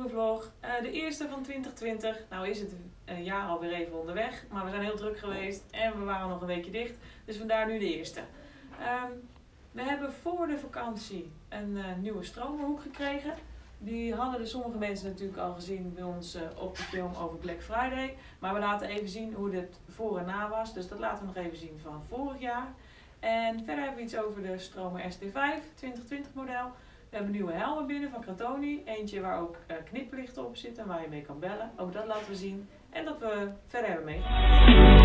nieuwe vlog. De eerste van 2020. Nou is het een jaar alweer even onderweg. Maar we zijn heel druk geweest en we waren nog een weekje dicht. Dus vandaar nu de eerste. We hebben voor de vakantie een nieuwe stromerhoek gekregen. Die hadden sommige mensen natuurlijk al gezien bij ons op de film over Black Friday. Maar we laten even zien hoe dit voor en na was. Dus dat laten we nog even zien van vorig jaar. En verder hebben we iets over de Stromer ST5 2020 model. We hebben nieuwe helmen binnen van Cratoni. Eentje waar ook kniplichten op zitten en waar je mee kan bellen. Ook dat laten we zien. En dat we verder hebben meegemaakt.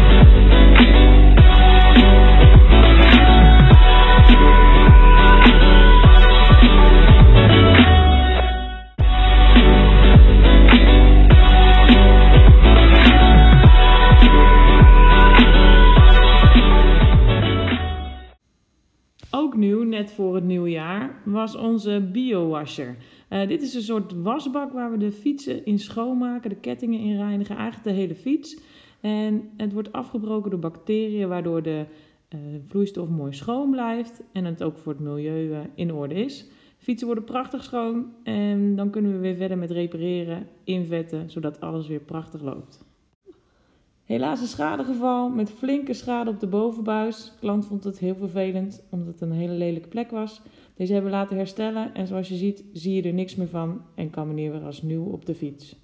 Ook nieuw, net voor het nieuwe jaar, was onze bio-washer. Dit is een soort wasbak waar we de fietsen in schoonmaken, de kettingen in reinigen, eigenlijk de hele fiets. En het wordt afgebroken door bacteriën, waardoor de vloeistof mooi schoon blijft en het ook voor het milieu in orde is. Fietsen worden prachtig schoon en dan kunnen we weer verder met repareren, invetten, zodat alles weer prachtig loopt. Helaas een schadegeval met flinke schade op de bovenbuis. De klant vond het heel vervelend omdat het een hele lelijke plek was. Deze hebben we laten herstellen en zoals je ziet zie je er niks meer van en kan meneer weer als nieuw op de fiets.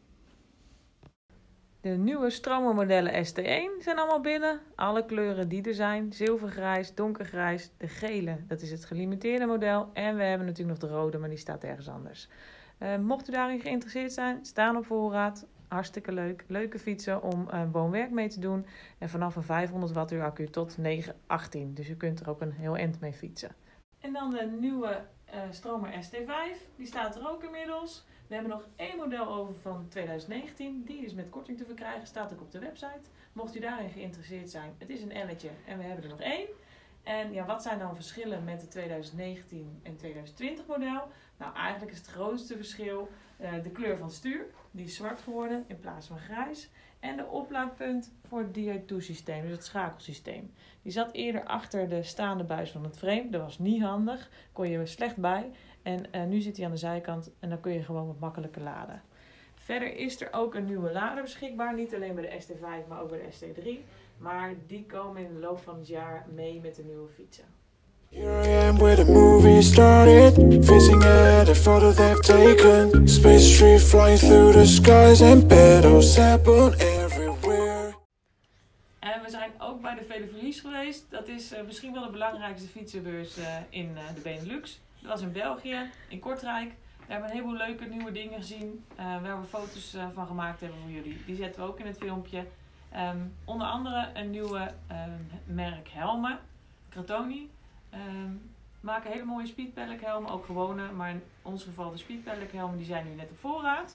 De nieuwe stromermodellen ST1 zijn allemaal binnen. Alle kleuren die er zijn. Zilvergrijs, donkergrijs, de gele, dat is het gelimiteerde model. En we hebben natuurlijk nog de rode, maar die staat ergens anders. Mocht u daarin geïnteresseerd zijn, staan op voorraad. Hartstikke leuk. Leuke fietsen om woon-werk mee te doen. En vanaf een 500 wattuur accu tot 918. Dus u kunt er ook een heel eind mee fietsen. En dan de nieuwe Stromer ST5. Die staat er ook inmiddels. We hebben nog één model over van 2019. Die is met korting te verkrijgen. Staat ook op de website. Mocht u daarin geïnteresseerd zijn. Het is een L'tje en we hebben er nog één. En ja, wat zijn dan verschillen met de 2019 en 2020 model? Nou, eigenlijk is het grootste verschil de kleur van het stuur. Die is zwart geworden in plaats van grijs. En de oplaadpunt voor het Di2-systeem, dus het schakelsysteem. Die zat eerder achter de staande buis van het frame. Dat was niet handig, kon je er slecht bij. En nu zit hij aan de zijkant en dan kun je gewoon wat makkelijker laden. Verder is er ook een nieuwe lader beschikbaar. Niet alleen bij de ST5, maar ook bij de ST3. Maar die komen in de loop van het jaar mee met de nieuwe fietsen. Here I am where the movie started, facing at a photo they've taken. Space tree flying through the skies and petals happen everywhere. En we zijn ook bij de Veleverlies geweest. Dat is misschien wel de belangrijkste fietsenbeurs in de Benelux. Dat was in België, in Kortrijk. We hebben een heleboel leuke nieuwe dingen gezien waar we foto's van gemaakt hebben voor jullie. Die zetten we ook in het filmpje. Onder andere een nieuwe merk helmen, Cratoni. Maken hele mooie speedpedelec helmen, ook gewone, maar in ons geval de speedpedelec helmen, die zijn nu net op voorraad.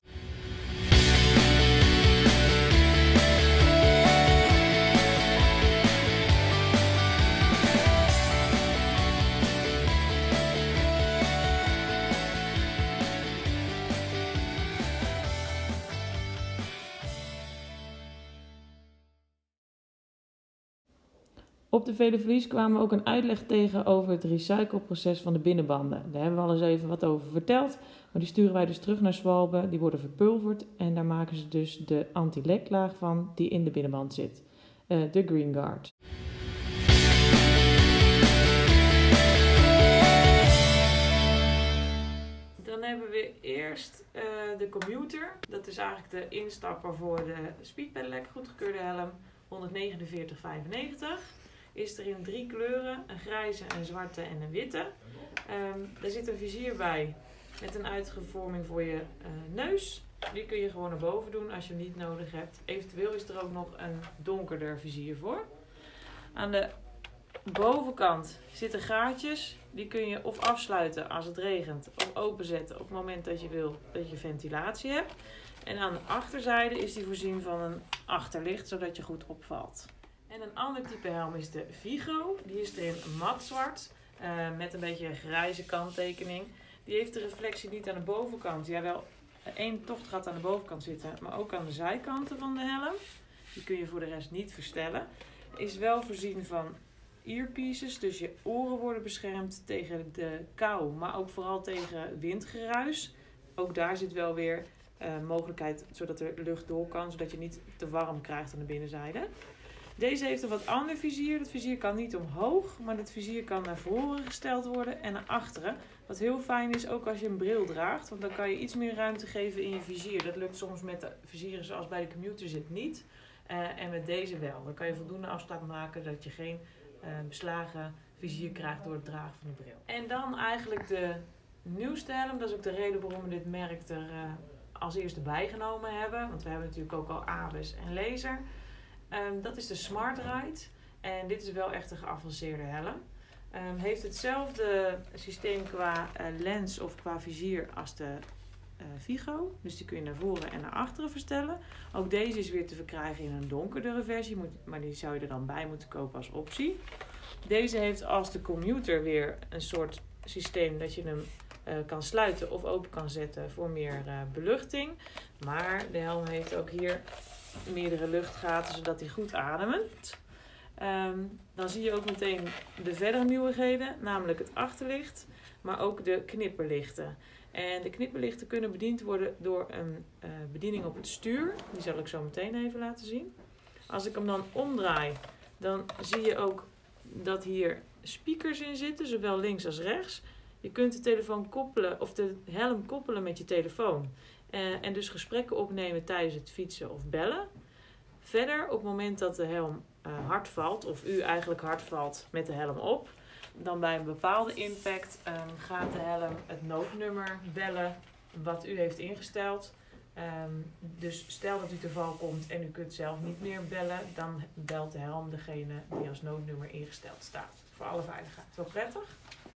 Op de Veleverlies kwamen we ook een uitleg tegen over het recycleproces van de binnenbanden. Daar hebben we al eens even wat over verteld. Maar die sturen wij dus terug naar Schwalbe. Die worden verpulverd en daar maken ze dus de anti-leklaag van die in de binnenband zit. De Green Guard. Dan hebben we eerst de Commuter. Dat is eigenlijk de instapper voor de speedpedelec goedgekeurde helm. 149,95. Is er in 3 kleuren, een grijze, een zwarte en een witte. Er zit een vizier bij met een uitgevorming voor je neus. Die kun je gewoon naar boven doen als je hem niet nodig hebt. Eventueel is er ook nog een donkerder vizier voor. Aan de bovenkant zitten gaatjes. Die kun je of afsluiten als het regent of openzetten op het moment dat je wil dat je ventilatie hebt. En aan de achterzijde is die voorzien van een achterlicht zodat je goed opvalt. En een ander type helm is de Vigo. Die is er in matzwart met een beetje een grijze kanttekening. Die heeft de reflectie niet aan de bovenkant. Ja, wel één tochtgat aan de bovenkant zitten, maar ook aan de zijkanten van de helm. Die kun je voor de rest niet verstellen. Is wel voorzien van earpieces, dus je oren worden beschermd tegen de kou, maar ook vooral tegen windgeruis. ook daar zit wel weer mogelijkheid zodat er lucht door kan, zodat je niet te warm krijgt aan de binnenzijde. Deze heeft een wat ander vizier. Het vizier kan niet omhoog, maar het vizier kan naar voren gesteld worden en naar achteren. Wat heel fijn is, ook als je een bril draagt, want dan kan je iets meer ruimte geven in je vizier. Dat lukt soms met de vizieren zoals bij de commuter zit niet. En met deze wel. Dan kan je voldoende afstand maken dat je geen beslagen vizier krijgt door het dragen van de bril. En dan eigenlijk de nieuwste helm. Dat is ook de reden waarom we dit merk er als eerste bijgenomen hebben. Want we hebben natuurlijk ook al ABS en laser. Dat is de Smart Ride. En dit is wel echt een geavanceerde helm. Heeft hetzelfde systeem qua lens of qua vizier als de Vigo. Dus die kun je naar voren en naar achteren verstellen. Ook deze is weer te verkrijgen in een donkerdere versie. Maar die zou je er dan bij moeten kopen als optie. Deze heeft als de commuter weer een soort systeem dat je hem kan sluiten of open kan zetten voor meer beluchting. Maar de helm heeft ook hier meerdere luchtgaten zodat hij goed ademt. Dan zie je ook meteen de verdere nieuwigheden, namelijk het achterlicht, maar ook de knipperlichten. En de knipperlichten kunnen bediend worden door een bediening op het stuur. Die zal ik zo meteen even laten zien. Als ik hem dan omdraai, dan zie je ook dat hier speakers in zitten, zowel links als rechts. Je kunt de telefoon koppelen of de helm koppelen met je telefoon. En dus gesprekken opnemen tijdens het fietsen of bellen. Verder, op het moment dat de helm hard valt, of u eigenlijk hard valt met de helm op, dan bij een bepaalde impact gaat de helm het noodnummer bellen wat u heeft ingesteld. Dus stel dat u te val komt en u kunt zelf niet meer bellen, dan belt de helm degene die als noodnummer ingesteld staat. Voor alle veiligheid. Wel prettig.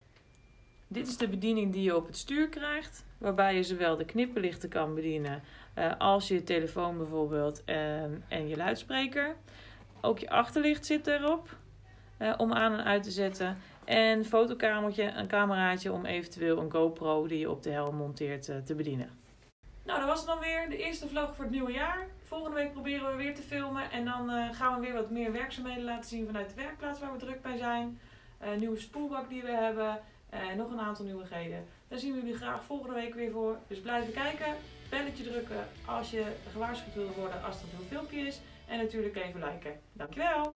Dit is de bediening die je op het stuur krijgt, waarbij je zowel de knipperlichten kan bedienen als je telefoon bijvoorbeeld en je luidspreker. Ook je achterlicht zit erop om aan en uit te zetten. En een fotokamertje, een cameraatje om eventueel een GoPro die je op de helm monteert te bedienen. Nou, dat was het dan weer. De eerste vlog voor het nieuwe jaar. Volgende week proberen we weer te filmen. En dan gaan we weer wat meer werkzaamheden laten zien vanuit de werkplaats waar we druk bij zijn. Een nieuwe spoelbak die we hebben. En nog een aantal nieuwigheden. Daar zien we jullie graag volgende week weer voor. Dus blijf kijken. Belletje drukken als je gewaarschuwd wil worden als er een nieuw filmpje is. En natuurlijk even liken. Dankjewel!